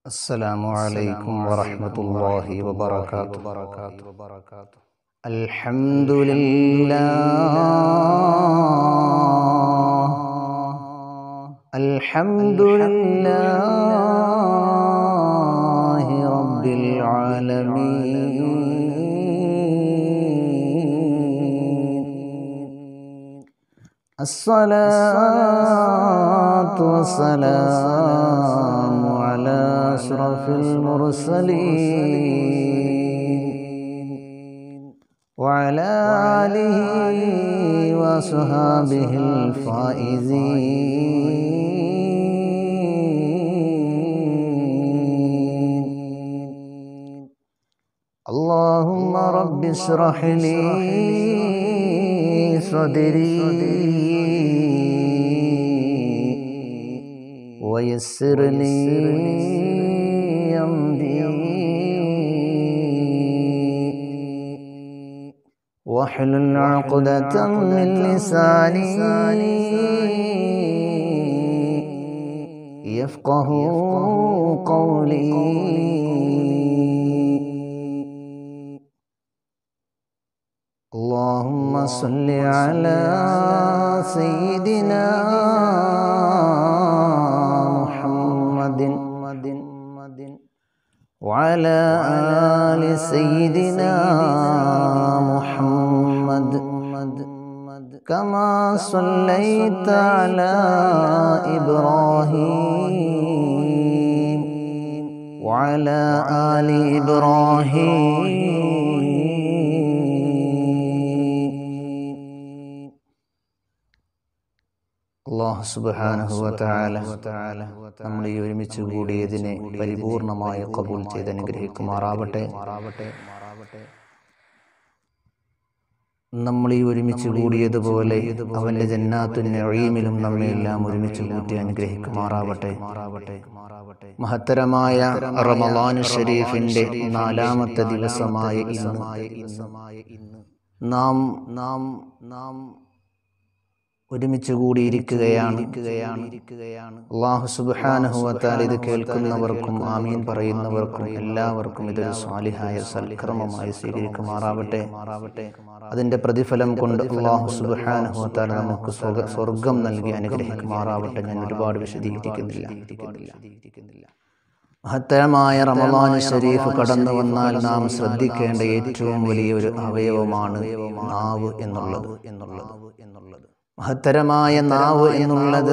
Assalamu alaikum wa rahmatullahi wa barakatuh. Alhamdulillahi rabbil alamin. As-salatu was-salamu ala ashrafil mursalin wa ala alihi wa sahbihil faizin. Allahumma rabbi ishrah li sadri wa yassir li amri wahlul 'uqdatam min lisani yafqahu qawli. Allahumma salli ala sayyidina Muhammadin wa ala ali sayyidina Muhammad kama sallaita ala Ibrahim wa ala ali Ibrahim. അല്ലാഹു സുബ്ഹാനഹു വ തആല നമ്മൾ ഈ ഒരുമിച്ച് കൂടിയതിനെ പരിപൂർണമായി ഖബൂൽ ചെയ്ത് അനുഗ്രഹിക്കുമാറാവട്ടെ. നമ്മൾ ഈ ഒരുമിച്ച് കൂടിയതുപോലെ അവന്റെ ജന്നാത്തുൻ നഈമിലും നമ്മെ എല്ലാം ഒരുമിച്ച് കൂട്ടി അനുഗ്രഹിക്കുമാറാവട്ടെ. മഹത്തരമായ റമളാൻ ശരീഫിന്റെ 4ാമത്തെ ദിവസമായ ഇന്ന് നാം ഒരുമിച്ച് കൂടിയിരിക്കുകയാണ്. അല്ലാഹു സുബ്ഹാനഹു വ തആല ഇത് കേൾക്കുന്നവർക്കും ആമീൻ പറയുന്നവർക്കും എല്ലാവർക്കും ഇതൊരു സ്വാലിഹായ സൽക്കർമ്മമായി സ്വീകരിക്കുമാറാവട്ടെ. അതിന്റെ പ്രതിഫലം കൊണ്ട് അല്ലാഹു സുബ്ഹാനഹു വ തആല നമുക്ക് സ്വർഗ്ഗം നൽകി അനുഗ്രഹിക്കുമാറാവട്ടെ. ഞാൻ ഒരുപാട് വിശദീകരിക്കുന്നില്ല. മഹത്തരമായ റമളാൻ ശരീഫ് കടന്നു വന്നാൽ നാം ശ്രദ്ധിക്കേണ്ട ഏറ്റവും വലിയൊരു അവയവമാണ് നാവ് എന്നുള്ളത്. മഹത്തരമായ നാവ് എന്നുള്ളത്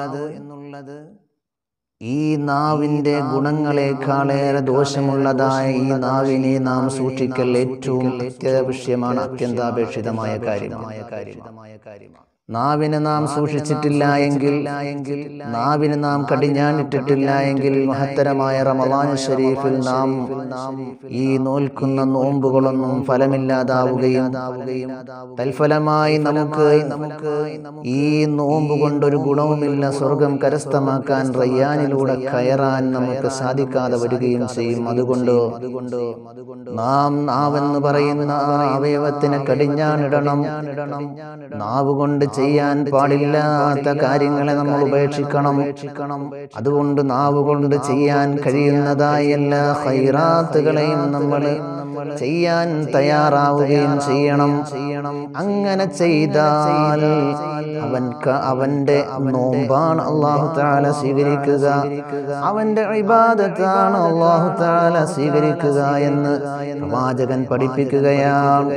ഈ നാവിന്റെ ഗുണങ്ങളെക്കാളേറെ ദോഷമുള്ളതായ ഈ നാവിനെ നാം സൂക്ഷിക്കൽ ഏറ്റവും അത്യാവശ്യമാണ്, അത്യന്താപേക്ഷിതമായ കാര്യമാണ്. നാവിനെ നാം സൂക്ഷിച്ചിട്ടില്ല എങ്കിൽ, നാവിനെ നാം കടിഞ്ഞാണിട്ടിട്ടില്ല എങ്കിൽ മഹത്തരമായ റമളാൻ ശരീഫിൽ നാം ഈ നോൽക്കുന്ന നോമ്പുകളൊന്നും ഫലമില്ലാതാവുകയും തൽഫലമായി നമുക്ക് ഈ നോമ്പ് കൊണ്ടൊരു ഗുണവുമില്ല, സ്വർഗം കരസ്ഥമാക്കാൻ റയ്യാനിലൂടെ കയറാൻ നമുക്ക് സാധിക്കാതെ വരികയും ചെയ്യും. അതുകൊണ്ട് നാം നാവെന്ന് പറയുന്ന അവയവത്തിന് കടിഞ്ഞാണിടണം. നാവ് കൊണ്ട് ചെയ്യാൻ പാടില്ലാത്ത കാര്യങ്ങളെ നമ്മൾ ഉപേക്ഷിക്കണം. അതുകൊണ്ട് നാവ് കൊണ്ട് ചെയ്യാൻ കഴിയുന്നതായ എല്ലാ ഖൈറാത്തുകളെയും നമ്മൾ ചെയ്യാൻ തയ്യാറാവുകയും ചെയ്യണം. അങ്ങനെ ചെയ്താൽ അവന്റെ നോമ്പാണ് അല്ലാഹു തആല സ്വീകരിക്കുക, അവന്റെ ഇബാദത്താണ് അല്ലാഹു തആല സ്വീകരിക്കുക എന്ന് പ്രവാചകൻ പഠിപ്പിക്കുകയാണ്.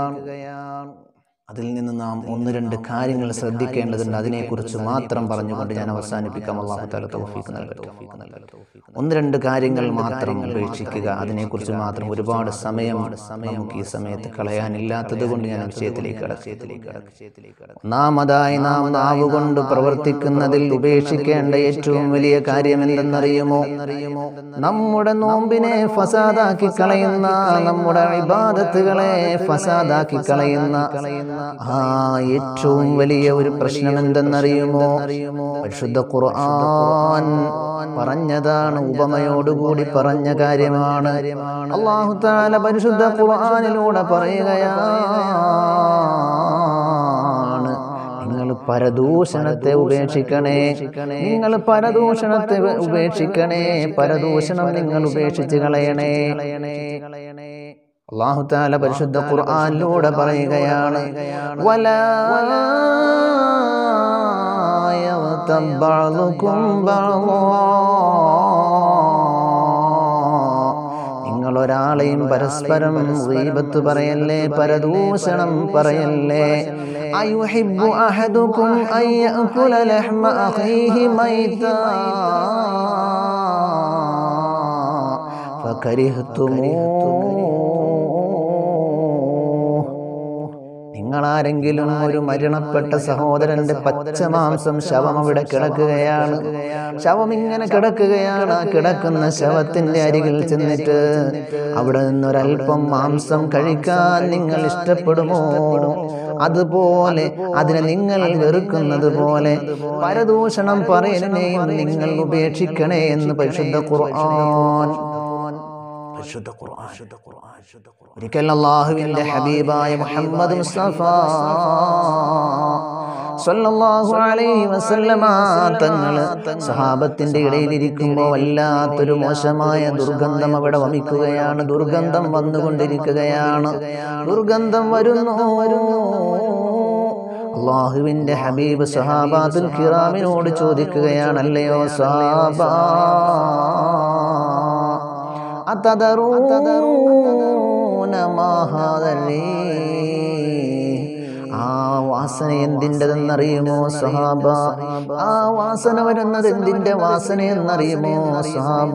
അതിൽ നിന്ന് നാം 1-2 കാര്യങ്ങൾ ശ്രദ്ധിക്കേണ്ടതുണ്ട്. അതിനെക്കുറിച്ച് മാത്രം പറഞ്ഞുകൊണ്ട് ഞാൻ അവസാനിപ്പിക്കാം. അല്ലാഹു തആല തൗഫീഖ് നൽകട്ടെ. 1-2 കാര്യങ്ങൾ മാത്രം ഉപേക്ഷിക്കുക. അതിനെക്കുറിച്ച് മാത്രം ഒരുപാട് സമയം നമുക്ക് ഈ സമയത്ത് കളയാനില്ലാത്തത് കൊണ്ട് ഞാൻ വിഷയത്തിലേക്ക് ഒന്നാമതായി നാം നാവ് കൊണ്ട് പ്രവർത്തിക്കുന്നതിൽ ഉപേക്ഷിക്കേണ്ട ഏറ്റവും വലിയ കാര്യം എന്തെന്നറിയുമോ? നമ്മുടെ നോമ്പിനെ ഫസാദാക്കി കളയുന്ന, നമ്മുടെ ഇബാദത്തുകളെ ഫസാദാക്കി കളയുന്ന ഏറ്റവും വലിയ ഒരു പ്രശ്നം എന്തെന്നറിയുമോ? പരിശുദ്ധ ഖുർആൻ പറഞ്ഞതാണ്, ഉപമയോടുകൂടി പറഞ്ഞ കാര്യമാണ്. അല്ലാഹു തആല പരിശുദ്ധ ഖുർആനിലൂടെ പറയുകയാണ്, നിങ്ങൾ പരദൂഷണത്തെ ഉപേക്ഷിക്കണേ, നിങ്ങൾ പരദൂഷണത്തെ ഉപേക്ഷിക്കണേ, പരദൂഷണം നിങ്ങൾ ഉപേക്ഷിച്ച് കളയണേ. അല്ലാഹു തആല പരിശുദ്ധ ഖുർആനിലൂടെ പറയുകയാണ്, വലാ യഗ്തബഅ്ദുകും ബഅ്ദാ, നിങ്ങൾ ഒരാളെയും പരസ്പരം ഗീബത്ത് പറയല്ലേ, പരദൂഷണം പറയല്ലേ. അയുഹിബ്ബു അഹദുകും അൻ യഅകുല ലഹ്മ അഖീഹി മൈതാ ഫകരിഹ്തുമൂ, നിങ്ങളാരെങ്കിലും ഒരു മരണപ്പെട്ട സഹോദരന്റെ പച്ചമാംസം ശവം അവിടെ കിടക്കുകയാണ്, ശവം ഇങ്ങനെ കിടക്കുകയാണ്, ആ കിടക്കുന്ന ശവത്തിന്റെ അരികിൽ ചെന്നിട്ട് അവിടെ നിന്നൊരൽപ്പം മാംസം കഴിക്കാൻ നിങ്ങൾ ഇഷ്ടപ്പെടുമോ? അതുപോലെ അതിനെ നിങ്ങൾ വെറുക്കുന്നത് പോലെ പരദൂഷണം പറയുന്നതിനെയും നിങ്ങൾ ഉപേക്ഷിക്കണേ എന്ന് പരിശുദ്ധ ഖുർആൻ. ഒരിക്കൽ അല്ലാഹുവിന്റെ ഹബീബായ മുഹമ്മദ് മുസ്തഫ സല്ലല്ലാഹു അലൈഹി വസല്ലമ തങ്ങള് സഹാബത്തിന്റെ ഇടയിൽ ഇരിക്കുമ്പോൾ വല്ലാത്തൊരു മോശമായ ദുർഗന്ധം അവിടെ വമിക്കുകയാണ്. ദുർഗന്ധം വന്നുകൊണ്ടിരിക്കുകയാണ്, ദുർഗന്ധം വരുന്നു. അല്ലാഹുവിന്റെ ഹബീബ് സഹാബാത്തുൽ കിറാമിനോട് ചോദിക്കുകയാണ്, അല്ലയോ സഹാബാ, അതദറൂന മാ ഹാദൽ റീഹ്, ആ വാസന എന്തിൻ്റെതെന്നറിയുമോ സഹാബ? ആ വാസന വരുന്നത് എന്തിൻ്റെ വാസനയെന്നറിയുമോ സഹാബ?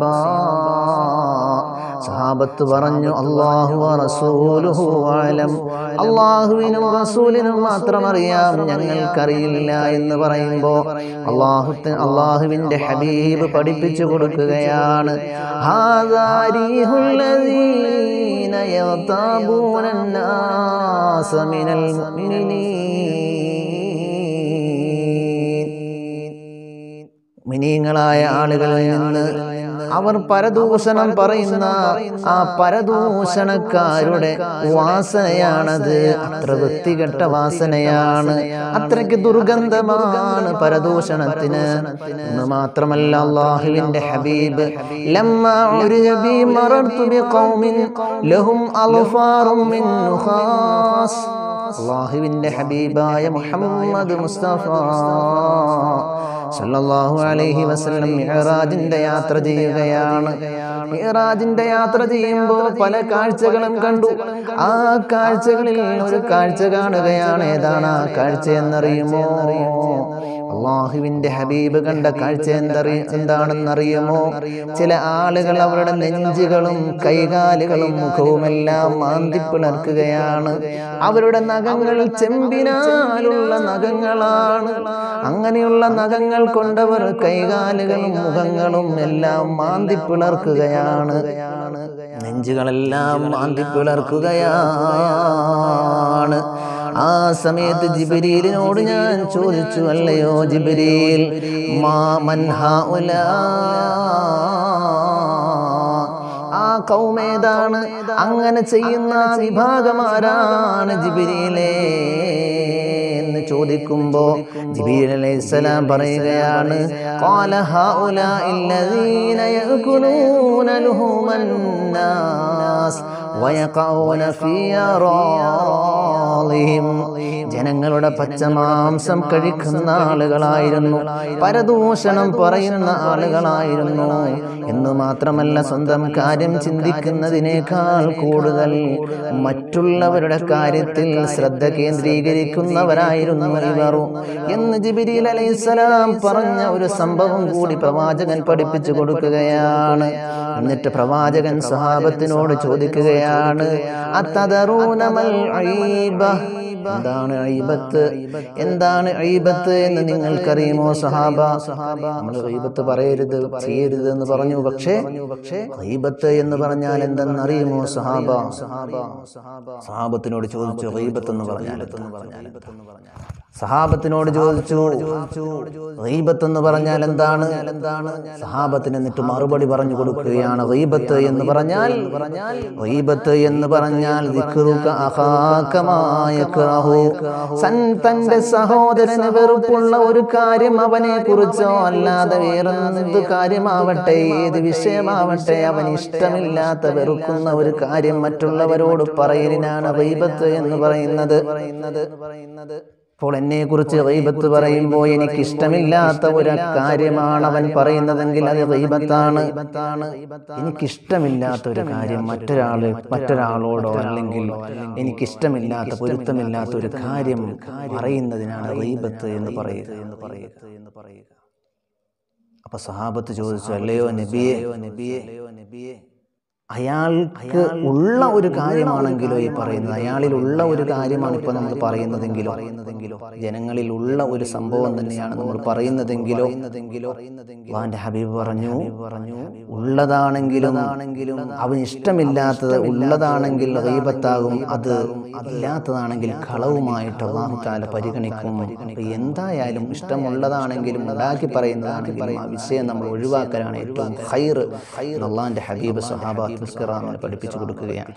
സഹാബത്ത് പറഞ്ഞു, അല്ലാഹു വറസൂലുഹു അഅലം, അല്ലാഹുവിനും റസൂലിനും മാത്രം അറിയാം, ഞങ്ങൾക്കറിയില്ല എന്ന് പറയുമ്പോൾ അല്ലാഹുവിന്റെ ഹബീബ് പഠിപ്പിച്ചു കൊടുക്കുകയാണ്, ഹാദാ റീഹുൽ ലദീന യഗ്താബൂന അന്നാസ മിനൽ മുഅ്മിനീങ്ങളായ ആളുകളിൽ നിന്ന് അവർ പരദൂഷണം പറയുന്ന ആ പരദൂഷണക്കാരുടെ വാസനയാണത്. അത്ര വൃത്തികെട്ട വാസനയാണ്, അത്രയ്ക്ക് ദുർഗന്ധമാണ് പരദൂഷണത്തിന്. എന്ന് മാത്രമല്ല, അല്ലാഹുവിന്റെ ഹബീബ് ലമ്മാ ഉരിയ ബി മറർതു ബിഖൗമിൻ ലഹും അൽഫാറും മിൻ നുഖാസ്, അല്ലാഹുവിന്റെ ഹബീബായ മുഹമ്മദ് മുസ്തഫ സല്ലല്ലാഹു അലൈഹി വസല്ലം മിഅ്റാജിന്റെ യാത്ര ചെയ്യുകയാണ്. മിഅ്റാജിന്റെ യാത്ര ചെയ്യുമ്പോൾ പല കാഴ്ചകളും കണ്ടു. ആ കാഴ്ചകളിൽ ഒരു കാഴ്ച കാണുകയാണ്. ഏതാണ് ആ കാഴ്ച എന്നറിയുമോ? അല്ലാഹുവിന്റെ ഹബീബ് കണ്ട കാഴ്ച എന്താണെന്നറിയുമോ? ചില ആളുകൾ അവരുടെ നെഞ്ചുകളും കൈകാലുകളും മുഖവുമെല്ലാം മാന്തിപ്പിളർക്കുകയാണ്. അവരുടെ നഖങ്ങൾ ചെമ്പിനാലുള്ള നഖങ്ങളാണ്. അങ്ങനെയുള്ള നഖങ്ങൾ കൊണ്ടവർ കൈകാലുകളും മുഖങ്ങളും എല്ലാം മാന്തിപ്പിളർക്കുകയാണ്. നെഞ്ചുകളെല്ലാം മാന്തിപ്പിളർക്കുകയാണ്. ആ സമയത്ത് ജിബ്രീലിനോട് ഞാൻ ചോദിച്ചു, അല്ലയോ ജിബ്രീൽ, മാ മൻ ഹൗലാ, ആ കൗമേതാണ്, അങ്ങനെ ചെയ്യുന്ന വിഭാഗമാരാണ് ജിബ്രീലേ എന്ന് ചോദിക്കുമ്പോൾ ജിബ്രീൽ അലൈഹിസ്സലാം പറയുകയാണ്, ഖാല ഹൗലാഇൽ ലദീന യഅകുലൂന ലുഹുമൻ നാസ് വയഖഊന ഫീ അറാളിഹിം, ജനങ്ങളുടെ പച്ചമാംസം കഴിക്കുന്ന ആളുകളായിരുന്നു, പരദൂഷണം പറയുന്ന ആളുകളായിരുന്നു. എന്നു മാത്രമല്ല, സ്വന്തം കാര്യം ചിന്തിക്കുന്നതിനേക്കാൾ കൂടുതൽ മറ്റുള്ളവരുടെ കാര്യത്തിൽ ശ്രദ്ധ കേന്ദ്രീകരിക്കുന്നവരായിരുന്നു ഇവർ എന്ന് ജിബ്രീൽ അലൈഹിസ്സലാം പറഞ്ഞ ഒരു സംഭവം കൂടി പ്രവാചകൻ പഠിപ്പിച്ചു കൊടുക്കുകയാണ്. എന്നിട്ട് പ്രവാചകൻ സ്വഹാബത്തിനോട് ചോദിക്കുകയാണ്, അത്തദറൂന മൽ ഐബ, എന്താണ് ഐബത്ത്, എന്താണ് ഐബത്ത് എന്ന് നിങ്ങൾക്കറിയുമോ സഹാബ? നമ്മൾ ഐബത്ത് പറയരുത്, ചെയ്യരുത് എന്ന് പറഞ്ഞു. പക്ഷേ ഐബത്ത് എന്ന് പറഞ്ഞാൽ എന്തെന്നറിയുമോ സഹാബ? സഹാബത്തിനോട് ചോദിച്ചു, ഐബത്ത് എന്ന് പറഞ്ഞാൽ സഹാബത്തിനോട് ചോദിച്ചു, ഗീബത്ത് എന്ന് പറഞ്ഞാൽ എന്താണ്? സഹാബത്തിന് എന്നിട്ട് മറുപടി പറഞ്ഞു കൊടുക്കുകയാണ്, ഗീബത്ത് എന്ന് പറഞ്ഞാൽ ദിക്റുക അഖാക മാ യക്റഹു, തന്റെ സഹോദരന് വെറുപ്പുള്ള ഒരു കാര്യം അവനെ കുറിച്ചോ അല്ലാതെ വേറെന്ത് കാര്യമാവട്ടെ, ഏത് വിഷയമാവട്ടെ, അവൻ ഇഷ്ടമില്ലാത്ത വെറുക്കുന്ന ഒരു കാര്യം മറ്റുള്ളവരോട് പറയലിനാണ് ഗീബത്ത് എന്ന് പറയുന്നത്. അപ്പോൾ എന്നെ കുറിച്ച് ഗീബത്ത് പറയുമ്പോൾ എനിക്ക് ഇഷ്ടമില്ലാത്ത ഒരു കാര്യമാണ് അവൻ പറയുന്നതെങ്കിൽ അത് ഗീബത്താണ്. എനിക്കിഷ്ടമില്ലാത്ത ഒരു കാര്യം മറ്റൊരാളോടോ അല്ലെങ്കിൽ എനിക്കിഷ്ടമില്ലാത്ത പൊരുത്തമില്ലാത്ത ഒരു കാര്യം പറയുന്നതിനാണ് ഗീബത്ത് എന്ന് പറയുക. അപ്പൊ സഹാബത്ത് ചോദിച്ചു, അല്ലയോ നബിയെ, അയാൾക്ക് ഉള്ള ഒരു കാര്യമാണെങ്കിലോ ഈ പറയുന്നത്, അയാളിലുള്ള ഒരു കാര്യമാണ് ഇപ്പൊ നമ്മൾ പറയുന്നതെങ്കിലോ, ജനങ്ങളിൽ ഉള്ള ഒരു സംഭവം തന്നെയാണ് നമ്മൾ പറയുന്നതെങ്കിലോ, അല്ലാഹുവിന്റെ ഹബീബ് പറഞ്ഞു, ഉള്ളതാണെങ്കിലും അവന് ഇഷ്ടമില്ലാത്തത് ഉള്ളതാണെങ്കിൽ ഗീബത്താകും, അത് ഇല്ലാത്തതാണെങ്കിൽ കളവുമായിട്ട് അല്ലാഹു തആല പരിഗണിക്കും. എന്തായാലും ഇഷ്ടമുള്ളതാണെങ്കിലും ഉണ്ടാക്കി പറയുന്നതാണെങ്കിലും ആ വിഷയം നമ്മൾ ഒഴിവാക്കലാണ് ഏറ്റവും ഖൈർ. അല്ലാഹുവിന്റെ ഹബീബ് സ്വഹാബ പഠിപ്പിച്ചു കൊടുക്കുകയാണ്.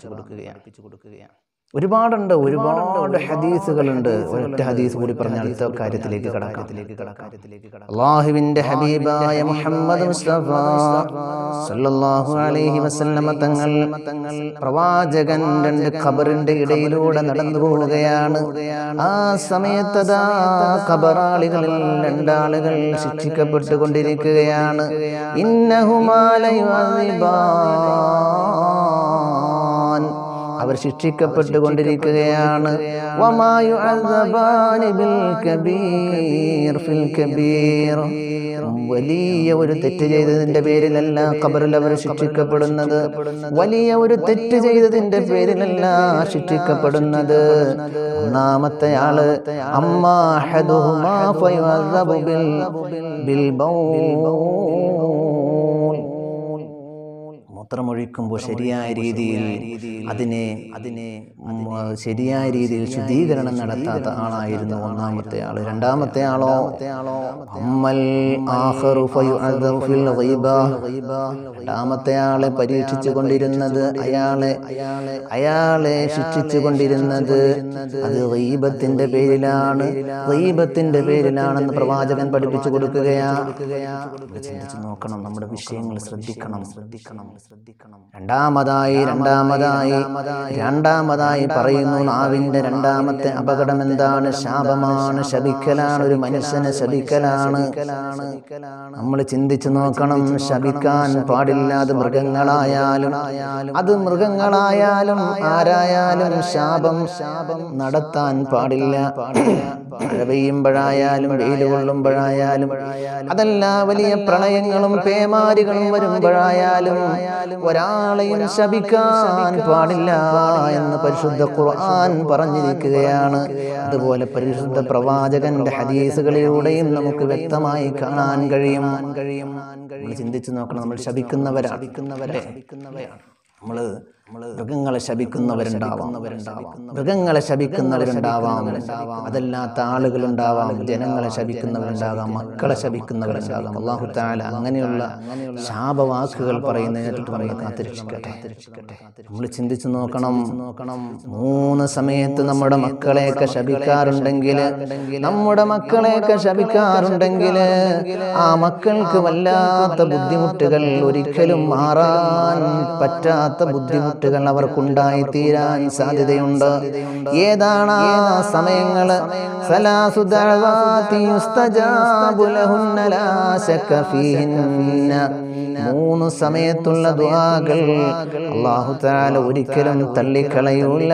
ഒരുപാട് ഹദീസുകളുണ്ട്. ഒരൊറ്റ ഹദീസ് കൂടി പറഞ്ഞ അടുത്ത കാര്യത്തിലേക്ക് കടക്കാം. അല്ലാഹുവിന്റെ ഹബീബായ മുഹമ്മദ് മുസ്തഫ സല്ലല്ലാഹു അലൈഹി വസല്ലമ തങ്ങൾ പ്രവാചകൻ രണ്ട് ഖബറിന്റെ ഇടയിലൂടെ നടന്നു പോവുകയാണ്. ആ സമയത്ത് ഖബറാളികളിൽ രണ്ടാളുകൾ ശിക്ഷിക്കപ്പെട്ടുകൊണ്ടിരിക്കുകയാണ്. ഇന്നഹുമാ ലയുഅദിബാൻ, അവർ ശിക്ഷിക്കപ്പെട്ടുകൊണ്ടിരിക്കുകയാണ്. വമാ യുഅദബാനി ബിൽ കബീർ ഫിൽ കബീർ, വലിയ ഒരു തെറ്റ് ചെയ്തതിന്റെ പേരിലല്ല ഖബറിൽ അവർ ശിക്ഷിക്കപ്പെടുന്നത്. വലിയ ഒരു തെറ്റ് ചെയ്തതിന്റെ പേരിലല്ല ശിക്ഷിക്കപ്പെടുന്നത്. ഒന്നാമത്തെ ആള് അമ്മാ അഹദുഹുമാ ഫയുഅദബു ബിൽ ബൗൽ, മൂത്രമൊഴിക്കുമ്പോൾ ശരിയായ രീതിയിൽ അതിനെ ശരിയായ രീതിയിൽ ശുദ്ധീകരണം നടത്താത്ത ആളായിരുന്നു ഒന്നാമത്തെ ആള്. രണ്ടാമത്തെ ആളോ അമ്മൽ ആഖറു ഫയുഅദബു ഫിൽ ഗീബ, രണ്ടാമത്തെ ആളെ പരീക്ഷിച്ചു കൊണ്ടിരുന്നത്, അയാളെ ശിക്ഷിച്ചു കൊണ്ടിരുന്നത് അത് ഗീബത്തിന്റെ പേരിലാണ്, ഗീബത്തിന്റെ പേരിലാണെന്ന് പ്രവാചകൻ പഠിപ്പിച്ചു കൊടുക്കുകയാണ്. ചിന്തിച്ചു നോക്കണം, നമ്മുടെ വിഷയങ്ങൾ ശ്രദ്ധിക്കണം. രണ്ടാമതായി പറയുന്നു, നാവിന്റെ രണ്ടാമത്തെ അപകടം എന്താണ്? ശാപമാണ്, ശപിക്കലാണ്, ഒരു മനുഷ്യനെ ശപിക്കലാണ്. നമ്മൾ ചിന്തിച്ചു നോക്കണം, ശപിക്കാൻ പാടില്ല. അത് മൃഗങ്ങളായാലും ആരായാലും ശാപം നടത്താൻ പാടില്ല. മഴ പെയ്യുമ്പോഴായാലും വെയിൽ കൊള്ളുമ്പോഴായാലും അതല്ല വലിയ പ്രളയങ്ങളും പേമാരികളും വരുമ്പോഴായാലും ഒരാളെയും ശപിക്കാൻ പാടില്ല എന്ന് പരിശുദ്ധ ഖുർആൻ പറഞ്ഞിരിക്കുകയാണ്. അതുപോലെ പരിശുദ്ധ പ്രവാചകന്റെ ഹദീസുകളിലൂടെയും നമുക്ക് വ്യക്തമായി കാണാൻ കഴിയും. ചിന്തിച്ചു നോക്കണം, നമ്മൾ ശപിക്കുന്നവരാണ്. മൃഗങ്ങളെ ശപിക്കുന്നവരുണ്ടാവാം, അതല്ലാത്ത ആളുകളുണ്ടാവാം, ജനങ്ങളെ ശപിക്കുന്നവരുണ്ടാകാം, മക്കളെ ശപിക്കുന്നവരുണ്ടാകാം. അല്ലാഹു തആല അങ്ങനെയുള്ള ശാപവാക്കുകൾ പറയുന്നതിനെ നമ്മളെ കാത്തിരക്ഷിക്കട്ടെ. നമ്മൾ ചിന്തിച്ചു നോക്കണം, 3 സമയത്ത് നമ്മുടെ മക്കളെയൊക്കെ ശപിക്കാറുണ്ടെങ്കിൽ ആ മക്കൾക്ക് വല്ലാത്ത ബുദ്ധിമുട്ടുകൾ, ഒരിക്കലും മാറാൻ പറ്റാത്ത ബുദ്ധിമുട്ടുകൾ അവർക്കുണ്ടായി തീരാൻ സാധ്യതയുണ്ട്. ഏതാണ് ആ സമയങ്ങൾ? 3 സമയത്തുള്ള ദുആകൾ അല്ലാഹു തആല ഒരിക്കലും തള്ളിക്കളയൂല.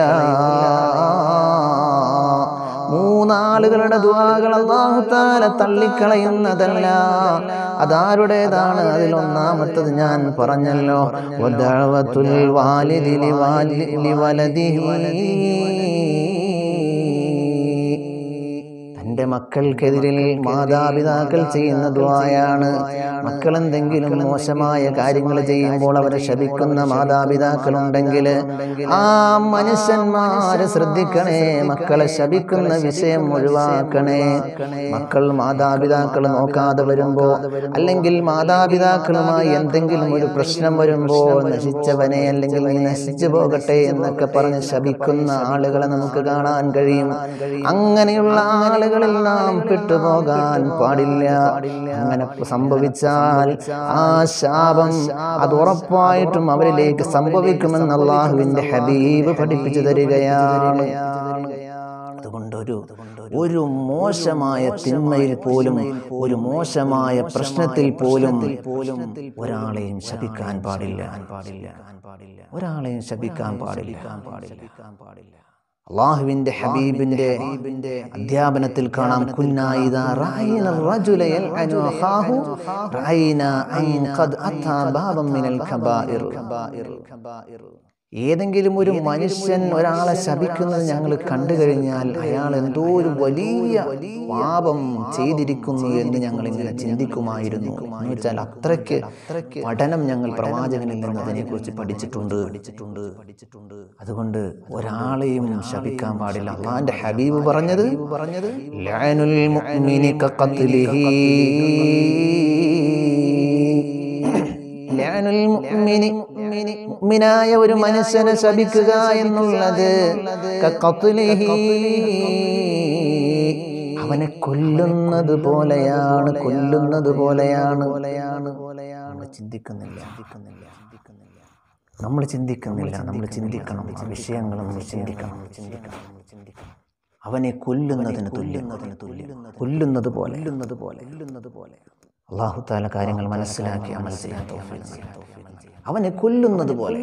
3 ആളുകളുടെ ദുആകൾ അല്ലാഹു തആല തള്ളിക്കളയുന്നതല്ല. അതാരുടേതാണ്? അതിലൊന്നാമത്തത് ഞാൻ പറഞ്ഞല്ലോ, വദഅവത്തുൽ വാലിദി ലിവലദിഹി, തൻ്റെ മക്കൾക്കെതിരിൽ മാതാപിതാക്കൾ ചെയ്യുന്ന ദുആയാണ്. മക്കൾ എന്തെങ്കിലും മോശമായ കാര്യങ്ങൾ ചെയ്യുമ്പോൾ അവരെ ശപിക്കുന്ന മാതാപിതാക്കളുണ്ടെങ്കിൽ ആ മനുഷ്യന്മാരെ ശ്രദ്ധിക്കണേ, മക്കളെ ശപിക്കുന്ന വിഷയം ഒഴിവാക്കണേ. മക്കൾ മാതാപിതാക്കൾ നോക്കാതെ വരുമ്പോ, അല്ലെങ്കിൽ മാതാപിതാക്കളുമായി എന്തെങ്കിലും ഒരു പ്രശ്നം വരുമ്പോൾ നശിച്ചവനെ, അല്ലെങ്കിൽ നീ നശിച്ചു പോകട്ടെ എന്നൊക്കെ പറഞ്ഞ് ശപിക്കുന്ന ആളുകളെ നമുക്ക് കാണാൻ കഴിയും. അങ്ങനെയുള്ള ആളുകളിൽ നാം പെട്ടുപോകാൻ പാടില്ല. അങ്ങനെ സംഭവിച്ചാൽ ആ ശാപം അത് ഉറപ്പായിട്ടും അവരിലേക്ക് സംഭവിക്കുമെന്ന് അല്ലാഹുവിന്റെ ഹബീബ് പഠിപ്പിച്ചു തരികയാണ്. അതുകൊണ്ട് ഒരു മോശമായ തിന്മയിൽ പോലും, ഒരു മോശമായ പ്രശ്നത്തിൽ പോലും ഒരാളെയും ശപിക്കാൻ പാടില്ല. ഒരാളെയും ശപിക്കാൻ പാടില്ല. അല്ലാഹുവിന്റെ ഹബീബിന്റെ അധ്യാപനത്തിൽ കാണാം, കുന്നാ ഇദാ റഅയ്ന റജുല യൽഅനു അഖാഹു റഅയ്ന അൻ ഖദ് അതാ ബാബൻ മിനൽ കബായിർ. ഏതെങ്കിലും ഒരു മനുഷ്യൻ ഒരാളെ ശപിക്കുന്നത് ഞങ്ങൾ കണ്ടു കഴിഞ്ഞാൽ അയാൾ എന്തോ ഒരു വലിയ പാപം ചെയ്തിരിക്കുന്നു എന്ന് ഞങ്ങൾ ഇങ്ങനെ ചിന്തിക്കുമായിരുന്നു. എന്ന് വെച്ചാൽ അത്രയ്ക്ക് പഠനം ഞങ്ങൾ പ്രവാചകനിൽ നിന്ന് അതിനെക്കുറിച്ച് പഠിച്ചിട്ടുണ്ട്. അതുകൊണ്ട് ഒരാളെയും ശപിക്കാൻ പാടില്ല. അല്ലാഹുവിന്റെ ഹബീബ് പറഞ്ഞത് ലഅനുൽ മുഅ്മിനി കഖത്ലിഹി, ലഅനുൽ മുഅ്മിനി, മുഅ്മിനായ ഒരു മനുഷ്യനെ ശപിക്കുക എന്നുള്ളത് കഖത്ലിഹി, അവനെ കൊല്ലുന്നത് പോലെയാണ്, കൊല്ലുന്നത് പോലെയാണ്. നമ്മൾ ചിന്തിക്കുന്നില്ല, നമ്മൾ ചിന്തിക്കണം. വിഷയങ്ങൾ നമ്മൾ ചിന്തിക്കണം. അവനെ കൊല്ലുന്നതിന് തുല്യം, കൊല്ലുന്നത് പോലെ. അല്ലാഹു തആല കാര്യങ്ങൾ മനസ്സിലാക്കി അമൽ ചെയ്യാൻ തൗഫീഖ് നൽകട്ടെ. അവനെ കൊല്ലുന്നത് പോലെ.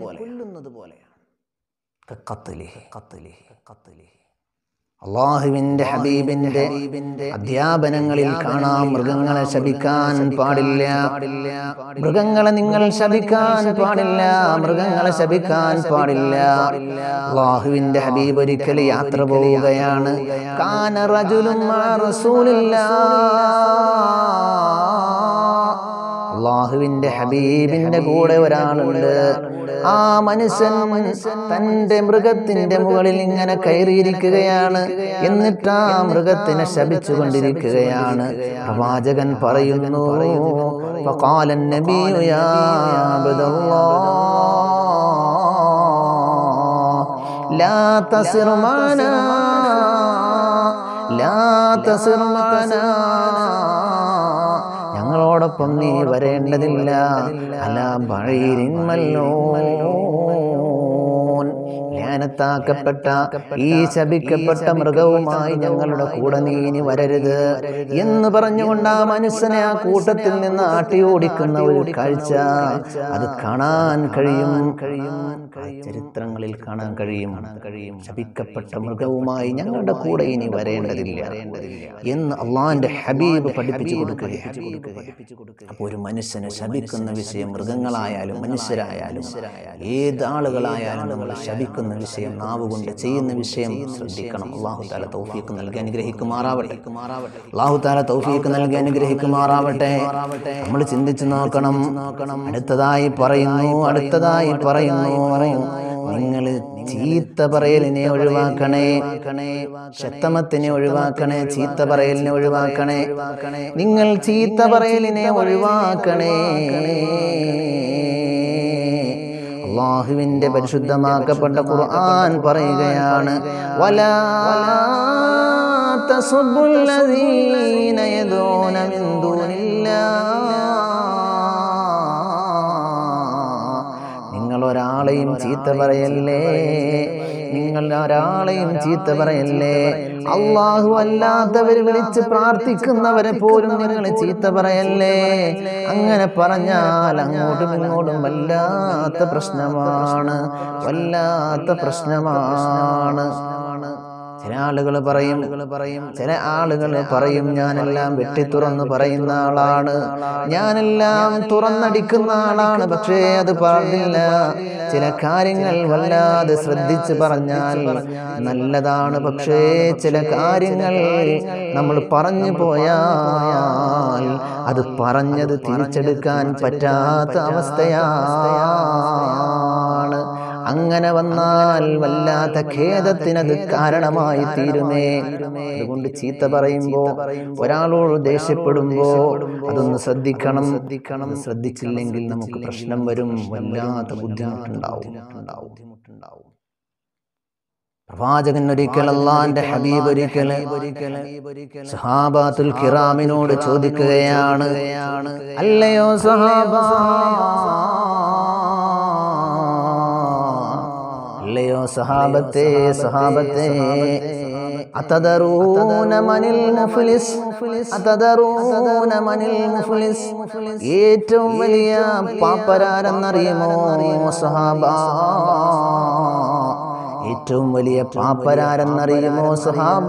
അല്ലാഹുവിന്റെ ഹബീബിന്റെ അധ്യാപനങ്ങളിൽ കാണാം, മൃഗങ്ങളെ ശപിക്കാൻ പാടില്ല. മൃഗങ്ങളെ നിങ്ങൾ ശപിക്കാൻ പാടില്ല, മൃഗങ്ങളെ ശപിക്കാൻ പാടില്ല. അല്ലാഹുവിന്റെ ഹബീബ് ഒരിക്കൽ യാത്ര പോവുകയാണ്. കാന റജുലുൻ മഅ റസൂലില്ലാഹ്, അല്ലാഹുവിന്റെ ഹബീബിന്റെ കൂടെ ഒരാളുണ്ട്. ആ മനുഷ്യൻ തന്റെ മൃഗത്തിന്റെ മുകളിൽ ഇങ്ങനെ കയറിയിരിക്കുകയാണ്. എന്നിട്ട് ആ മൃഗത്തിനെ ശപിച്ചുകൊണ്ടിരിക്കുകയാണ്. പ്രവാചകൻ പറയുന്നു, ഫഖാല നബിയു യാ അബ്ദല്ലാഹ് ലാ തസിർ മാനാ, ലാ തസിർ മാനാ, ഞങ്ങളോടൊപ്പം നീ വരേണ്ടതില്ല. അലാ ബഈരിൻ മല്ലൂൻ, ലാനത്താക്കപ്പെട്ട ഈ ശപിക്കപ്പെട്ട മൃഗവുമായി ഞങ്ങളുടെ കൂടെ നീ ഇനി വരരുത് എന്ന് പറഞ്ഞുകൊണ്ട് ആ മനുഷ്യനെ ആ കൂട്ടത്തിൽ നിന്ന് ആട്ടി ഓടിക്കുന്ന ഒരു കാഴ്ച അത് കാണാൻ കഴിയും. ചരിത്രങ്ങളിൽ കാണാൻ കഴിയും. ശപിക്കപ്പെട്ട മൃഗവുമായി ഞങ്ങളുടെ കൂടെ ഇനി വരേണ്ടതില്ല എന്ന് അള്ളാന്റെ ഹബീബ് പഠിപ്പിച്ചു കൊടുക്കുകയാണ്. അപ്പോൾ ഒരു മനുഷ്യനെ ശപിക്കുന്ന വിഷയം, മൃഗങ്ങളായാലും മനുഷ്യരായാലും ഏതാളുകളായാലും നമ്മൾ ശപിക്കുന്ന വിഷയം, നാവ് കൊണ്ട് ചെയ്യുന്ന വിഷയം ശ്രദ്ധിക്കണം. അല്ലാഹു തആല തൗഫീഖ് നൽകി അനുഗ്രഹിക്കുമാറാവട്ടെ. അല്ലാഹു തആല തൗഫീഖ് നൽകി അനുഗ്രഹിക്കുമാറാവട്ടെ. നമ്മൾ ചിന്തിച്ചു നോക്കണം. അടുത്തതായി പറയുന്നു, നിങ്ങൾ ചീത്ത പറയലിനെ ഒഴിവാക്കണേ, ശത്തമത്തിനെ ഒഴിവാക്കണേ, ചീത്ത പറയലിനെ ഒഴിവാക്കണേ. നിങ്ങൾ ചീത്ത പറയലിനെ ഒഴിവാക്കണേ. അല്ലാഹുവിന്റെ പരിശുദ്ധമാക്കപ്പെട്ട ഖുർആൻ പറയുകയാണ്, വലാ തസുബ്ബുൽ ലദീന യദൂന മിൻ ദൂനില്ലാഹ്, നിങ്ങൾ ഒരാളെയും ചീത്ത പറയല്ലേ, നിങ്ങൾ ഒരാളെയും ചീത്ത പറയല്ലേ. അല്ലാഹു അല്ലാത്തവർ വിളിച്ച് പ്രാർത്ഥിക്കുന്നവരെ പോലും നിങ്ങൾ ചീത്ത പറയല്ലേ. അങ്ങനെ പറഞ്ഞാൽ അങ്ങോട്ടും ഇങ്ങോട്ടും വല്ലാത്ത പ്രശ്നമാണ്. ചില ആളുകൾ പറയും ഞാനെല്ലാം വെട്ടി തുറന്ന് പറയുന്ന ആളാണ്, ഞാനെല്ലാം തുറന്നടിക്കുന്ന ആളാണ്. പക്ഷേ അത് പാടില്ല. ചില കാര്യങ്ങൾ വല്ലാതെ ശ്രദ്ധിച്ച് പറഞ്ഞാൽ നല്ലതാണ്. പക്ഷേ ചില കാര്യങ്ങൾ നമ്മൾ പറഞ്ഞു പോയാൽ അത് പറഞ്ഞത് തിരിച്ചെടുക്കാൻ പറ്റാത്ത അവസ്ഥയാണ്. അങ്ങനെ വന്നാൽ വല്ലാത്ത ഖേദത്തിനത് കാരണമായി തീരുമേ. അതുകൊണ്ട് ചീത്ത പറയുമ്പോ, ഒരാളോട് ദേഷ്യപ്പെടുമ്പോ അതൊന്ന് ശ്രദ്ധിക്കണം. ശ്രദ്ധിച്ചില്ലെങ്കിൽ നമുക്ക് പ്രശ്നം വരും, വല്ലാത്ത ബുദ്ധിമുട്ടുണ്ടാവും. പ്രവാചകൻ ഒരിക്കൽ, അല്ലാഹുവിന്റെ ഹബീബ് ഒരിക്കൽ സഹാബത്തുൽ കിറാമിനോട് ചോദിക്കുകയാണ്, അല്ലയോ സഹാബ, അല്ലയോ സഹാബത്തെ, അതദറൂന മനിൽ മുഫ്ലിസ്, അതദറൂന മനിൽ മുഫ്ലിസ്, ഏറ്റവും വലിയ പാപ്പരാരെന്നറിയുമോ സഹാബ? ഏറ്റവും വലിയ പാപ്പരാരെന്നറിയുമോ സഹാബ?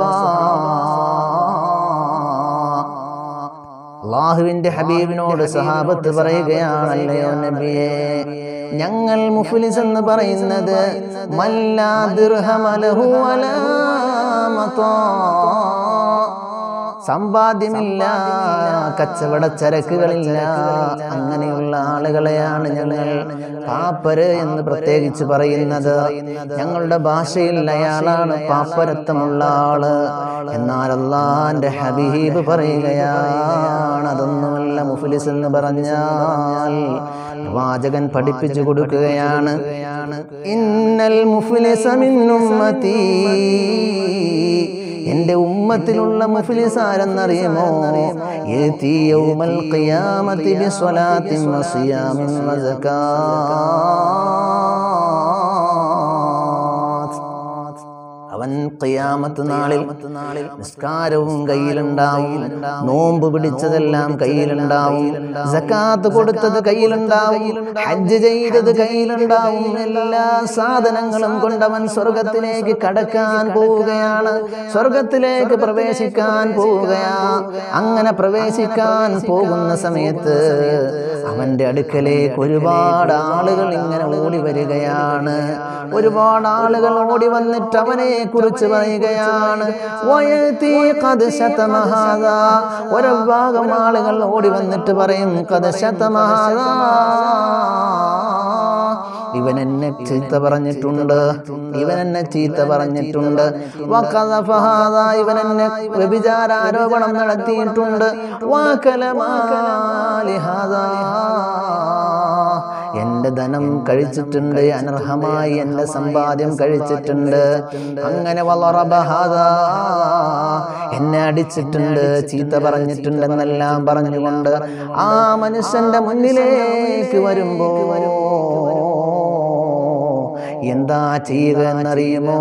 അല്ലാഹുവിന്റെ ഹബീബിനോട് സഹാബത്ത് പറയുകയാണ്, അല്ലയോ നബിയേ, ഞങ്ങൾ മുഫ്ലിസ് എന്ന് പറയുന്നത് മല്ലാ ദിർഹമ ലഹു വലാ മതാ, സമ്പാദ്യമില്ല, കച്ചവട ചരക്കുകളില്ല, അങ്ങനെയുള്ള ആളുകളെയാണ് ഞങ്ങൾ പാപ്പര് എന്ന് പ്രത്യേകിച്ച് പറയുന്നത്. ഞങ്ങളുടെ ഭാഷയിൽ അയാളാണ് പാപ്പരത്വമുള്ള ആള്. എന്നാൽ അല്ലാഹുവിന്റെ ഹബീബ് പറയുകയാണ്, അതൊന്നുമല്ല മുഫ്ലിസ് എന്ന് പറഞ്ഞാൽ. പ്രവാചകൻ പഠിപ്പിച്ചു കൊടുക്കുകയാണ്, ഇന്നൽ മുഫ്ലിസ മിൻ ഉമ്മതി, എന്റെ ഉമ്മത്തിലുള്ള മുഫ്ലിസ് ആരെന്നറിയുമോ? യതി യൗമൽ ഖിയാമത്തി ബിസ്വലാത്തിൻ വസിയാമിൻ വസകാത്ത്, അവൻ ഖിയാമത്ത് നാളിൽ നിസ്കാരവും കയ്യിലുണ്ടാവും, നോമ്പ് പിടിച്ചതെല്ലാം കയ്യിലുണ്ടാവും, സകാത്ത് കൊടുത്തത് കയ്യിലുണ്ടാവും, ഹജ്ജ് ചെയ്തത് കയ്യിലുണ്ടാവും, എല്ലാ സാധനങ്ങളും കൊണ്ടവൻ സ്വർഗത്തിലേക്ക് കടക്കാൻ പോവുകയാണ്, സ്വർഗത്തിലേക്ക് പ്രവേശിക്കാൻ പോവുകയാണ്. അങ്ങനെ പ്രവേശിക്കാൻ പോകുന്ന സമയത്ത് അവന്റെ അടുക്കലേക്ക് ഒരുപാട് ആളുകൾ ഇങ്ങനെ ഓടി വരികയാണ്. ഒരുപാട് ആളുകൾ ഓടി വന്നിട്ട് അവനെ കുറിച്ച് പറയുകയാണ്, ഒരു ഭാഗം ആളുകൾ ഓടി വന്നിട്ട് പറയും, ഇവൻ എന്നെ ചീത്ത പറഞ്ഞിട്ടുണ്ട്, ഇവൻ എന്നെ ചീത്ത പറഞ്ഞിട്ടുണ്ട്, ഇവൻ എന്നെ വ്യഭിചാരാരോപണം നടത്തിയിട്ടുണ്ട്, എന്റെ ധനം കഴിച്ചിട്ടുണ്ട്, അനർഹമായി എന്റെ സമ്പാദ്യം കഴിച്ചിട്ടുണ്ട്, അങ്ങനെ എന്നെ അടിച്ചിട്ടുണ്ട്, ചീത്ത പറഞ്ഞിട്ടുണ്ടെന്നെല്ലാം പറഞ്ഞുകൊണ്ട് ആ മനുഷ്യന്റെ മുന്നിലേക്ക് വരുമ്പോ എന്താ ചെയ്യുക എന്നറിയുമോ?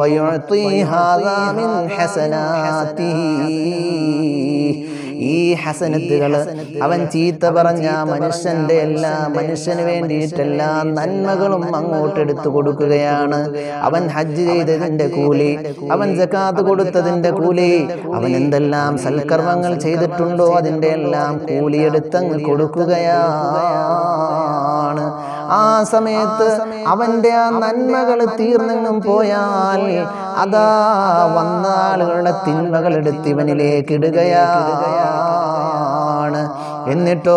ഈ ഹസനത്തുകൾ, അവൻ ചീത്ത പറഞ്ഞ മനുഷ്യന്റെ മനുഷ്യന് വേണ്ടിയിട്ടെല്ലാ നന്മകളും അങ്ങോട്ടെടുത്തു കൊടുക്കുകയാണ്. അവൻ ഹജ്ജ് ചെയ്തതിന്റെ കൂലി, അവൻ സകാത്ത് കൊടുത്തതിന്റെ കൂലി, അവൻ എന്തെല്ലാം സൽക്കർമ്മങ്ങൾ ചെയ്തിട്ടുണ്ടോ അതിന്റെ എല്ലാം കൂലിയെടുത്തങ്ങ് കൊടുക്കുകയാണ്. ആ സമയത്ത് അവന്റെ ആ നന്മകൾ തീർന്നെന്നും പോയാൽ അതാ വന്ന ആളുകളുടെ തിന്മകൾ എടുത്ത് ഇവനിലേക്ക് ഇടുകയാണ്. എന്നിട്ടോ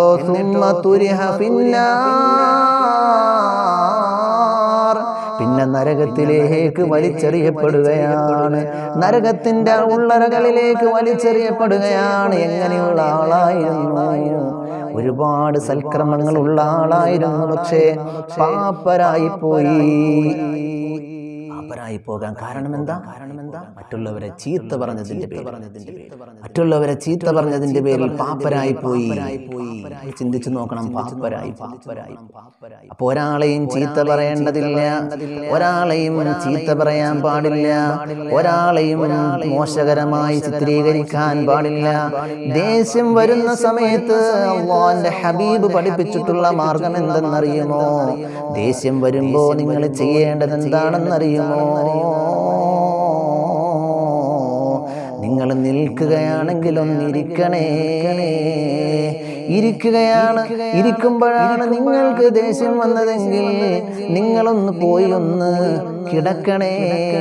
പിന്നെ നരകത്തിലേക്ക് വലിച്ചെറിയപ്പെടുകയാണ്. നരകത്തിന്റെ ഉള്ളറകളിലേക്ക് വലിച്ചെറിയപ്പെടുകയാണ്. എങ്ങനെയുള്ള ആളായിരുന്നു? ഒരുപാട് സൽക്രമങ്ങളുള്ള ആളായിരുന്നു, പക്ഷേ പാപ്പരായി പോയി. പാപ്പരായി പോകാൻ കാരണം എന്താ? മറ്റുള്ളവരെ ചീത്ത പറഞ്ഞതിന്റെ പേരിൽ പാപ്പരായി പോയി. ചിന്തിച്ചു നോക്കണം, പാപ്പരായി. അപ്പൊ ഒരാളെയും ചീത്ത പറയേണ്ടതില്ല, ഒരാളെയും ചീത്ത പറയാൻ പാടില്ല, ഒരാളെയും മോശകരമായി ചിത്രീകരിക്കാൻ പാടില്ല. ദേഷ്യം വരുന്ന സമയത്ത് അല്ലാഹുവിന്റെ ഹബീബ് പഠിപ്പിച്ചിട്ടുള്ള മാർഗം എന്തെന്നറിയുമോ? ദേഷ്യം വരുമ്പോ നിങ്ങൾ ചെയ്യേണ്ടത് എന്താണെന്നറിയുമോ? നിങ്ങൾ നിൽക്കുകയാണെങ്കിൽ ഒന്നിരിക്കണേ. ഇരിക്കുമ്പോഴാണ് നിങ്ങൾക്ക് ദേഷ്യം വന്നതെങ്കിൽ നിങ്ങളൊന്ന് പോയി ഒന്ന് കിടക്കണേ.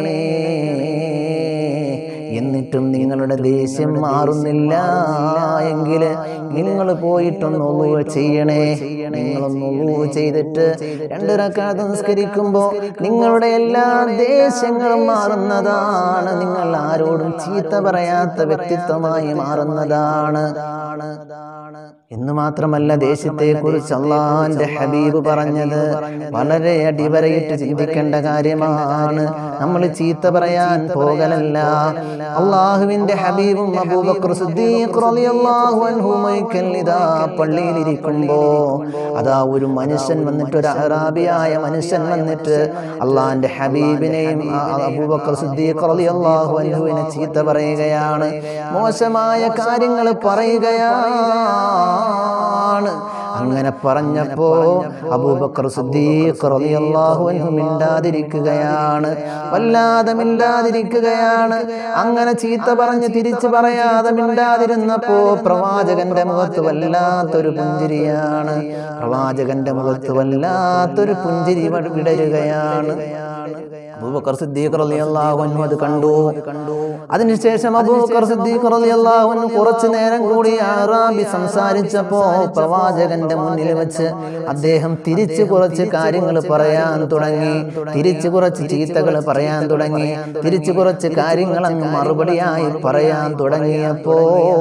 എന്നിട്ടും നിങ്ങളുടെ ദേഷ്യം മാറുന്നില്ല എങ്കിൽ നിങ്ങൾ പോയിട്ടൊന്ന് ഒളു ചെയ്യണേ. നിങ്ങളൊന്ന് ഒളു ചെയ്തിട്ട് 2 റക്അത്ത് നിസ്കരിക്കുമ്പോൾ നിങ്ങളുടെ എല്ലാ ദേഷ്യങ്ങളും മാറുന്നതാണ്. നിങ്ങൾ ആരോടും ചീത്ത പറയാത്ത വ്യക്തിത്വമായി മാറുന്നതാണ്. എന്ന് മാത്രമല്ല, ദേഷ്യത്തെക്കുറിച്ച് അള്ളാഹുവിന്റെ ഹബീബ് പറഞ്ഞത് വളരെ അടിവരയിട്ട് ചിന്തിക്കേണ്ട കാര്യമാണ്. നമ്മൾ ചീത്ത പറയാൻ പോകലല്ല. അള്ളാഹുവിന്റെ ഹബീബും അബൂബക്കർ സിദ്ദീഖ് റളിയല്ലാഹു അൻഹു മൈക്കല്ലിദാ പള്ളിയിലിരിക്കുമ്പോ അതാ ഒരു മനുഷ്യൻ വന്നിട്ട്, ഒരു അറാബിയായ മനുഷ്യൻ വന്നിട്ട് അള്ളാഹുവിന്റെ ഹബീബിനെയും അബൂബക്കർ സിദ്ദീഖ് റളിയല്ലാഹു അൻഹുവിനെ ചീത്ത പറയുകയാണ്, മോശമായ കാര്യങ്ങൾ പറയുകയാണ്. അങ്ങനെ പറഞ്ഞപ്പോ അബൂബക്കർ സിദ്ദീഖ് റളിയല്ലാഹു അൻഹു മിണ്ടാതിരിക്കുകയാണ്, വല്ലാതെ മിണ്ടാതിരിക്കുകയാണ്. അങ്ങനെ ചീത്ത പറഞ്ഞ് തിരിച്ചു പറയാതെ മിണ്ടാതിരുന്നപ്പോ പ്രവാചകന്റെ മുഖത്ത് വല്ലാത്തൊരു പുഞ്ചിരിയാണ്. പ്രവാചകന്റെ മുഖത്ത് വല്ലാത്തൊരു പുഞ്ചിരി വിടരുകയാണ്. അബൂബക്കർ സിദ്ദീഖ് റളിയല്ലാഹു അൻഹു അത് കണ്ടു. അതിനുശേഷം അബൂബക്കർ സിദ്ദീഖ് റളിയല്ലാഹു അൻഹു കുറച്ചു നേരം കൂടി അറാബി സംസാരിച്ചപ്പോ പ്രവാചകന്റെ മുന്നിൽ വെച്ച് അദ്ദേഹം തിരിച്ചു കുറച്ച് കാര്യങ്ങൾ പറയാൻ തുടങ്ങി. തിരിച്ചു കുറച്ച് ചീത്തകൾ പറയാൻ തുടങ്ങി. തിരിച്ചു കുറച്ച് കാര്യങ്ങൾ അങ്ങ് മറുപടിയായി പറയാൻ തുടങ്ങിയപ്പോ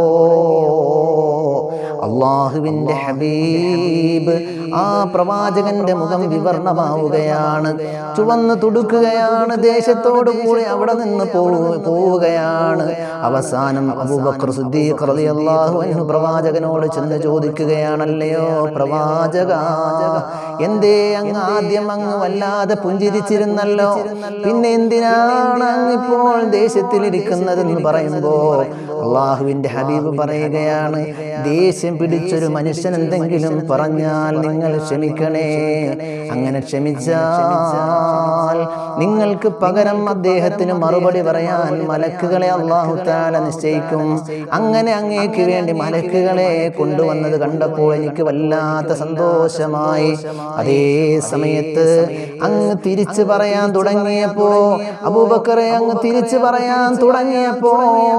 അള്ളാഹുവിന്റെ ഹബീബ് ആ പ്രവാചകന്റെ മുഖം വിവർണമാവുകയാണ്, ചുവന്നു തുടുക്കുകയാണ്, ദേശത്തോടു കൂടി അവിടെ നിന്ന് പോവുകയാണ്. അവസാനം അബൂബക്കർ സിദ്ദീഖ് റളിയല്ലാഹു അൻഹു പ്രവാചകനോട് ചെന്ന് ചോദിക്കുകയാണല്ലയോ പ്രവാചക, എന്തേ അങ്ങ് ആദ്യം അങ്ങ് വല്ലാതെ പുഞ്ചിരിച്ചിരുന്നല്ലോ, പിന്നെ എന്തിനാണ് അങ്ങിപ്പോൾ ദേഷ്യത്തിലിരിക്കുന്നതെന്ന് പറയുമ്പോ അള്ളാഹുവിന്റെ ഹബീബ് പറയുകയാണ്, ദേഷ്യം പിടിച്ചൊരു മനുഷ്യൻ എന്തെങ്കിലും പറഞ്ഞാൽ നിങ്ങൾ ക്ഷമിക്കണേ. അങ്ങനെ ക്ഷമിച്ചാൽ നിങ്ങൾക്ക് പകരം അദ്ദേഹത്തിന് മറുപടി പറയാൻ മലക്കുകളെ അല്ലാഹു തആല നിശ്ചയിക്കും. അങ്ങനെ അങ്ങേക്ക് വേണ്ടി മലക്കുകളെ കൊണ്ടുവന്നത് കണ്ടപ്പോൾ എനിക്ക് വല്ലാത്ത സന്തോഷമായി. അതേ സമയത്ത് അങ്ങ് തിരിച്ചു പറയാൻ തുടങ്ങിയപ്പോ, അബൂബക്കറെ അങ്ങ് തിരിച്ചു പറയാൻ തുടങ്ങിയപ്പോ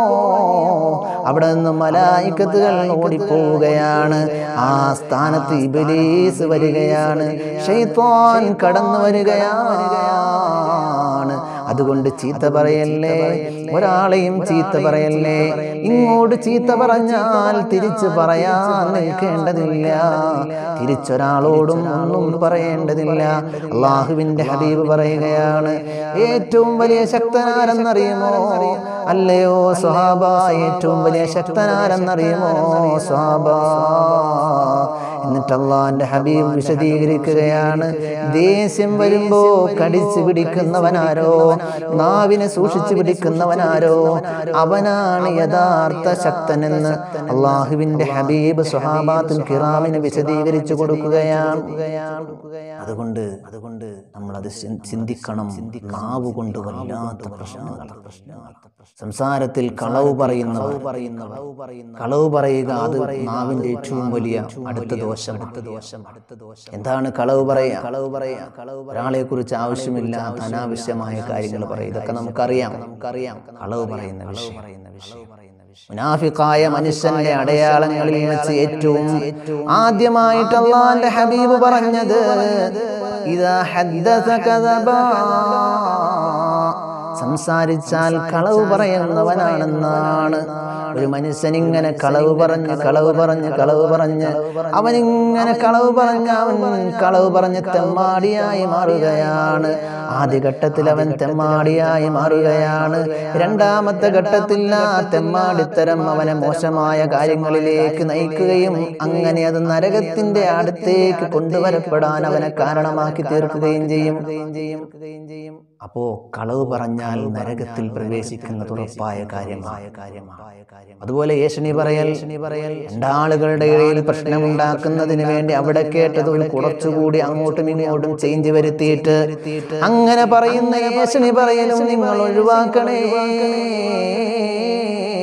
അവിടെ നിന്ന് മലായികത്തുകൾ ഓടിപ്പോവുകയാണ്. ആ സ്ഥാനത്ത് ഇബ്ലീസ് വരികയാണ്, ശൈത്താൻ കടന്നു വരികയാണ്. അതുകൊണ്ട് ചീത്ത പറയല്ലേ, ഒരാളെയും ചീത്ത പറയല്ലേ. ഇങ്ങോട്ട് ചീത്ത പറഞ്ഞാൽ തിരിച്ചു പറയാൻ നിൽക്കേണ്ടതില്ല, തിരിച്ചൊരാളോടും ഒന്നും പറയേണ്ടതില്ല. അള്ളാഹുവിന്റെ ഹബീബ് പറയുകയാണ്, ഏറ്റവും വലിയ ശക്തനാരെന്നറിയുമോ? അല്ലയോ സ്വഹാബ, ഏറ്റവും വലിയ ശക്തനാരെന്നറിയുമോ സ്വഹാബ? എന്നിട്ട് അള്ളാഹുവിന്റെ ഹബീബ് വിശദീകരിക്കുകയാണ്, ദേഷ്യം വരുമ്പോ കടിച്ചു പിടിക്കുന്നവനാരോ, നാവിനെ സൂക്ഷിച്ചു പിടിക്കുന്നവനാരോ അവനാണ് യഥാർത്ഥ ശക്തനെന്ന് അള്ളാഹുവിന്റെ ഹബീബ് സ്വഹാബാത്തുൽ കിറാമിന് വിശദീകരിച്ചു കൊടുക്കുകയാണ്. അതുകൊണ്ട് നമ്മളത് ചിന്തിക്കണം. നാവ് കൊണ്ട് വല്ലാത്ത പ്രശ്നങ്ങൾ. സംസാരത്തിൽ കളവ് പറയുന്നവർ, കളവ് പറയുക അത് നാവിന്റെ ഏറ്റവും വലിയ അടുത്ത ദോഷം. എന്താണ് കളവ് പറയുക? ഒരാളെ കുറിച്ച് ആവശ്യമില്ലാത്ത അനാവശ്യമായ കാര്യങ്ങൾ പറയും. ഇതൊക്കെ നമുക്കറിയാം. കളവ് പറയുന്ന വിഷയം. മുനാഫിഖായ മനുഷ്യന്റെ അടയാളങ്ങളിൽ വെച്ച് ഏറ്റവും ആദ്യമായിട്ട് അല്ലാഹുവിന്റെ ഹബീബ് പറഞ്ഞത്, ഇദാ ഹദ്ദസ കദബ, സംസാരിച്ചാൽ കളവ് പറയുന്നവനാണെന്നാണ്. ഒരു മനുഷ്യൻ ഇങ്ങനെ കളവ് പറഞ്ഞ് അവനിങ്ങനെ കളവ് പറഞ്ഞ് തെമ്മാടിയായി മാറുകയാണ്. ആദ്യഘട്ടത്തിൽ അവൻ തെമ്മാടിയായി മാറുകയാണ്. രണ്ടാമത്തെ ഘട്ടത്തിൽ ആ തെമ്മാടിത്തരം അവനെ മോശമായ കാര്യങ്ങളിലേക്ക് നയിക്കുകയും അങ്ങനെ അത് നരകത്തിന്റെ അടുത്തേക്ക് കൊണ്ടുവരപ്പെടാൻ അവനെ കാരണമാക്കി തീർക്കുകയും ചെയ്യും. അപ്പോ കളവ് പറഞ്ഞാൽ നരകത്തിൽ പ്രവേശിക്കുന്നത് ഉറപ്പായ കാര്യമാണ്. അതുപോലെ ഏഷണി പറയൽ, രണ്ടാളുകളുടെ ഇടയിൽ പ്രശ്നമുണ്ടാക്കുന്നതിന് വേണ്ടി അവിടെ കേട്ടതും കുറച്ചുകൂടി അങ്ങോട്ടും ഇങ്ങോട്ടും ചേഞ്ച് വരുത്തിയിട്ട് അങ്ങനെ പറയുന്ന ഏഷണി പറയലും നിങ്ങൾ ഒഴിവാക്കണേ.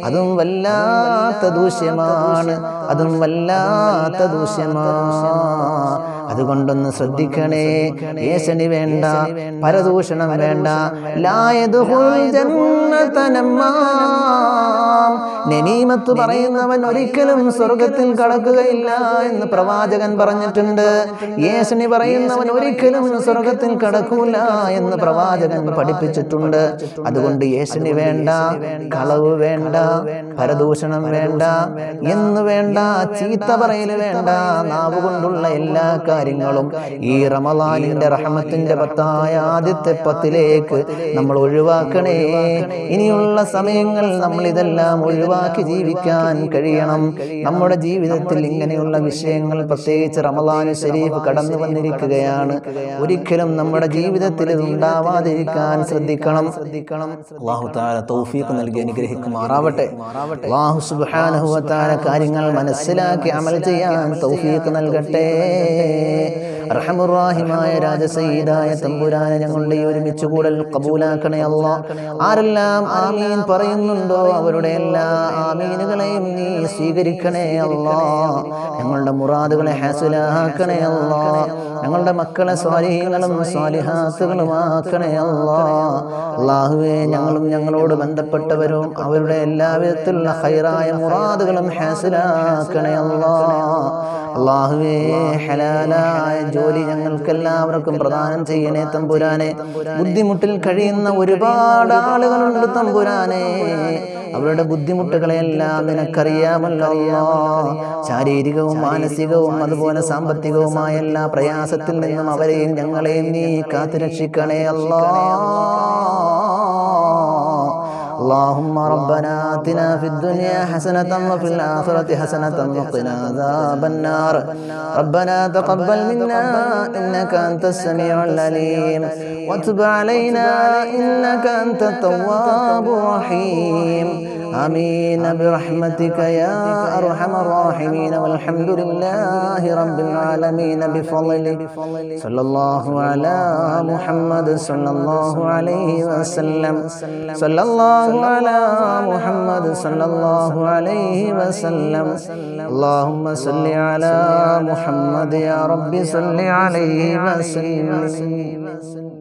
അതും വല്ലാത്ത ദൂഷ്യമാണ്, അതും വല്ലാത്ത ദൂഷ്യമാണ്. അതുകൊണ്ടൊന്ന് ശ്രദ്ധിക്കണേ. ഏഷണി വേണ്ട, പരദൂഷണം വേണ്ട. ലാ യദ്ഖുൽ ജന്നത നമ്മാം, നമീമത്ത് പറയുന്നവൻ ഒരിക്കലും സ്വർഗത്തിൽ കടക്കുകയില്ല എന്ന് പ്രവാചകൻ പറഞ്ഞിട്ടുണ്ട്. ഏഷണി പറയുന്നവൻ ഒരിക്കലും സ്വർഗത്തിൽ കടക്കൂല എന്ന് പ്രവാചകൻ പഠിപ്പിച്ചിട്ടുണ്ട്. അതുകൊണ്ട് ഏഷണി വേണ്ട, കളവ് വേണ്ട, പരദൂഷണം വേണ്ട, എന്ന് വേണ്ട, ചീത്ത പറയല് വേണ്ട. നാവ് കൊണ്ടുള്ള എല്ലാ കാര്യങ്ങളും ഈ റമളാനിന്റെ റഹ്മത്തിന്റെ 10ായ ആദ്യത്തെ 10ലേക്ക് നമ്മൾ ഒഴിവാക്കണേ. ഇനിയുള്ള സമയങ്ങൾ നമ്മൾ ഇതെല്ലാം ഒഴിവാക്കി ജീവിക്കാൻ കഴിയണം. നമ്മുടെ ജീവിതത്തിൽ ഇങ്ങനെയുള്ള വിഷയങ്ങൾ, പ്രത്യേകിച്ച് റമളാൻ ശരീഫ് കടന്നു വന്നിരിക്കുകയാണ്, ഒരിക്കലും നമ്മുടെ ജീവിതത്തിൽ ഇത് ഉണ്ടാവാതിരിക്കാൻ ശ്രദ്ധിക്കണം. അല്ലാഹു തആല തൗഫീഖ് നൽകി അനുഗ്രഹിക്കുമാറാവട്ടെ. അല്ലാഹു സുബ്ഹാനഹു വ തആല കാര്യങ്ങൾ മനസ്സിലാക്കി അമൽ ചെയ്യാൻ തൗഫീഖ് നൽകട്ടെ. റഹ്മുറാഹിമായ രാജസയ്യിദായ തമ്പുരാനെ ഞങ്ങളുടെ ഈ ഒരുമിച്ച് കൂടൽ കബൂലാക്കണേ അല്ലാഹ്. ആരെല്ലാം ആമീൻ പറയുന്നുണ്ടോ അവരുടെ എല്ലാ ആമീനുകളെയും നീ സ്വീകരിക്കണേ അല്ലാഹ്. ഞങ്ങളുടെ മുറാദുകളെ ഹാസിലാക്കണേ അല്ലാഹ്. ഞങ്ങളുടെ മക്കളെ സ്വാലിഹീങ്ങളും സ്വാലിഹാത്തുകളുമാക്കണേ അല്ലാഹ്. അല്ലാഹുവേ, ഞങ്ങളും ഞങ്ങളോട് ബന്ധപ്പെട്ടവരും അവരുടെ എല്ലാവിധത്തിലുള്ള ഖൈറായ മുറാദുകളും ഹാസിലാക്കണേ അല്ലാഹ്. അല്ലാഹുവേ, ഹലാലായ ജോലി ഞങ്ങൾക്കെല്ലാവർക്കും പ്രദാനം ചെയ്യണേ തമ്പുരാനെ. ബുദ്ധിമുട്ടിൽ കഴിയുന്ന ഒരുപാട് ആളുകളുണ്ട് തമ്പുരാനെ. അവരുടെ ബുദ്ധിമുട്ടുകളെല്ലാം നിനക്കറിയാമല്ലോ അല്ലാഹ്. ശാരീരികവും മാനസികവും അതുപോലെ സാമ്പത്തികവുമായ എല്ലാ പ്രയാസത്തിൽ നിന്നും അവരെയും ഞങ്ങളെയും നീ കാത്തുരക്ഷിക്കണേ അല്ലാഹ്. اللهم ربنا آتنا في الدنيا حسنة وفي الآخرة حسنة وقنا عذاب النار. ربنا تقبل منا إنك أنت السميع العليم وتب علينا إنك أنت التواب الرحيم. آمين برحمتك يا أرحم الراحمين. والحمد لله رب العالمين بفضلك. صلى الله على محمد صلى الله عليه وسلم. صلى الله على محمد صلى الله عليه وسلم. اللهم صل على محمد يا رب صل عليه وسلم.